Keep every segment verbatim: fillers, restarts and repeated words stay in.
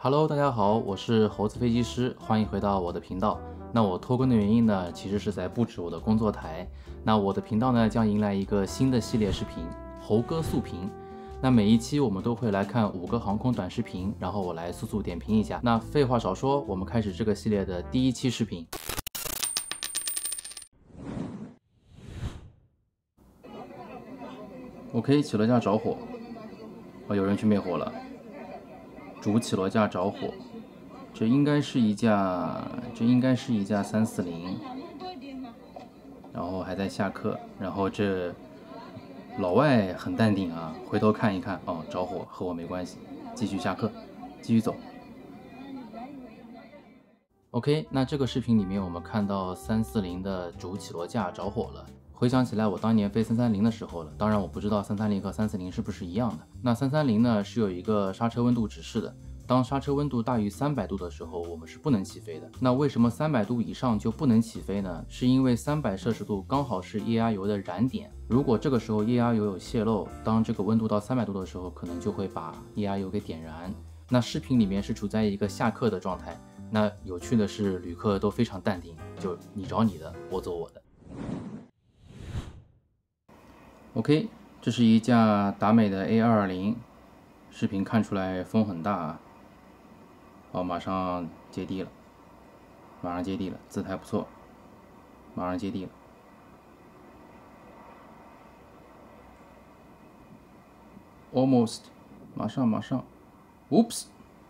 Hello，大家好，我是猴子飞机师，欢迎回到我的频道。那我拖更的原因呢，其实是在布置我的工作台。那我的频道呢，将迎来一个新的系列视频——猴哥速评。那每一期我们都会来看五个航空短视频，然后我来速速点评一下。那废话少说，我们开始这个系列的第一期视频。OK， 起落架着火，哦，有人去灭火了。主起落架着火，这应该是一架，这应该是一架三四零，然后还在下课，然后这老外很淡定啊，回头看一看，哦，着火和我没关系，继续下课，继续走。OK， 那这个视频里面我们看到三四零的主起落架着火了。回想起来，我当年飞三三零的时候了，当然我不知道三三零和三四零是不是一样的。那三三零呢是有一个刹车温度指示的，当刹车温度大于三百度的时候，我们是不能起飞的。那为什么三百度以上就不能起飞呢？是因为三百摄氏度刚好是液压油的燃点，如果这个时候液压油有泄漏，当这个温度到三百度的时候，可能就会把液压油给点燃。那视频里面是处在一个下课的状态，那有趣的是旅客都非常淡定，就你找你的，我走我的。OK， 这是一架达美的 A 二二零，视频看出来风很大啊。好，马上接地了，马上接地了，姿态不错，马上接地了。Almost， 马上马上 ，Oops，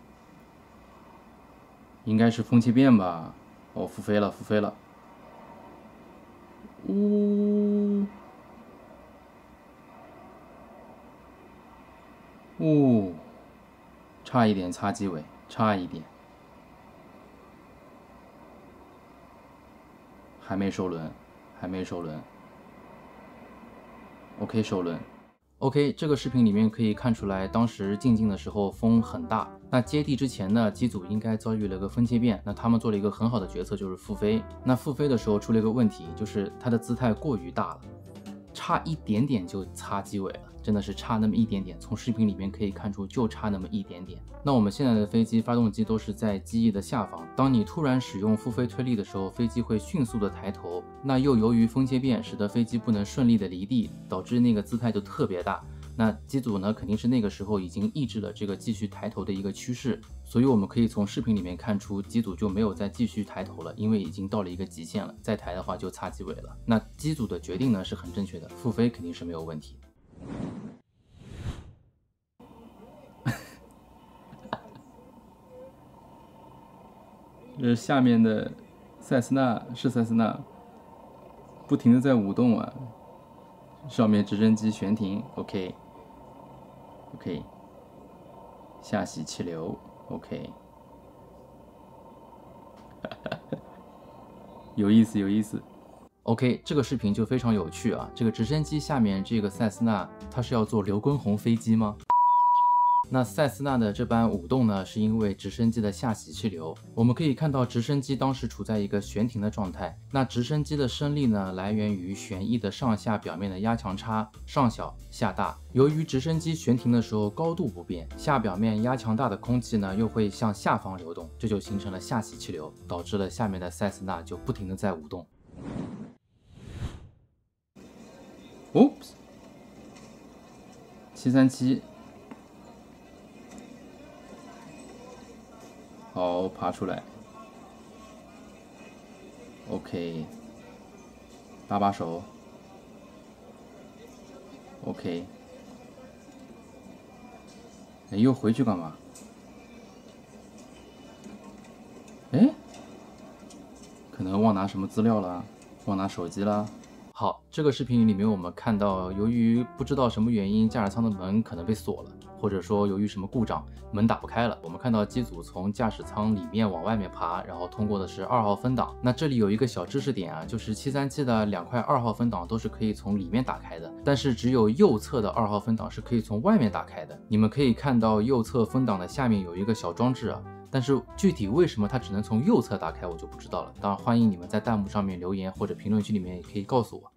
应该是风切变吧？哦，复飞了，复飞了。呜。哦，差一点擦机尾，差一点，还没收轮，还没收轮。OK， 收轮。OK， 这个视频里面可以看出来，当时进境的时候风很大。那接地之前呢，机组应该遭遇了个风切变，那他们做了一个很好的决策，就是复飞。那复飞的时候出了一个问题，就是它的姿态过于大了，差一点点就擦机尾了。真的是差那么一点点，从视频里面可以看出就差那么一点点。那我们现在的飞机发动机都是在机翼的下方，当你突然使用复飞推力的时候，飞机会迅速的抬头，那又由于风切变使得飞机不能顺利的离地，导致那个姿态就特别大。那机组呢肯定是那个时候已经抑制了这个继续抬头的一个趋势，所以我们可以从视频里面看出机组就没有再继续抬头了，因为已经到了一个极限了，再抬的话就擦机尾了。那机组的决定呢是很正确的，复飞肯定是没有问题。这下面的塞斯纳是塞斯纳，不停的在舞动啊。上面直升机悬停 ，OK，OK， OK, 下洗气流 ，OK， 有意思有意思。OK， 这个视频就非常有趣啊！这个直升机下面这个塞斯纳，它是要做刘畊宏飞机吗？那塞斯纳的这般舞动呢，是因为直升机的下洗气流。我们可以看到直升机当时处在一个悬停的状态。那直升机的升力呢，来源于旋翼的上下表面的压强差，上小下大。由于直升机悬停的时候高度不变，下表面压强大的空气呢，又会向下方流动，这就形成了下洗气流，导致了下面的塞斯纳就不停的在舞动。Oops， 七三七。好，爬出来。OK， 搭把手。OK， 你又回去干嘛？哎，可能忘拿什么资料了，忘拿手机了。好，这个视频里面我们看到，由于不知道什么原因，驾驶舱的门可能被锁了，或者说由于什么故障，门打不开了。我们看到机组从驾驶舱里面往外面爬，然后通过的是二号分档。那这里有一个小知识点啊，就是七三七的两块二号分档都是可以从里面打开的，但是只有右侧的二号分档是可以从外面打开的。你们可以看到右侧分档的下面有一个小装置啊。但是具体为什么它只能从右侧打开，我就不知道了。当然，欢迎你们在弹幕上面留言，或者评论区里面也可以告诉我。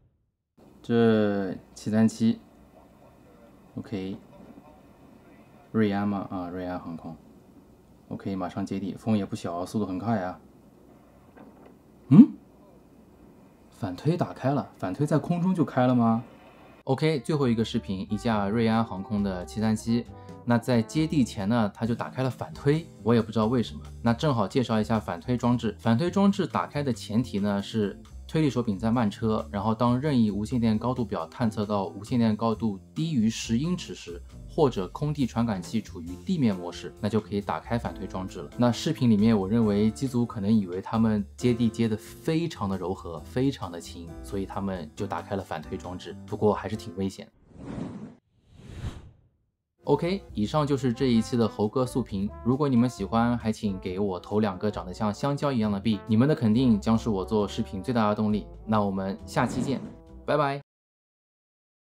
这七三七 ，OK， 瑞安吗？啊，瑞安航空。OK， 马上接地，风也不小，速度很快啊。嗯，反推打开了，反推在空中就开了吗？ OK， 最后一个视频，一架瑞安航空的七三七，那在接地前呢，它就打开了反推，我也不知道为什么。那正好介绍一下反推装置。反推装置打开的前提呢是推力手柄在慢车，然后当任意无线电高度表探测到无线电高度低于十英尺时，或者空地传感器处于地面模式，那就可以打开反推装置了。那视频里面，我认为机组可能以为他们接地接的非常的柔和，非常的轻，所以他们就打开了反推装置。不过还是挺危险。OK， 以上就是这一期的猴哥速评。如果你们喜欢，还请给我投两个长得像香蕉一样的币，你们的肯定将是我做视频最大的动力。那我们下期见，拜拜。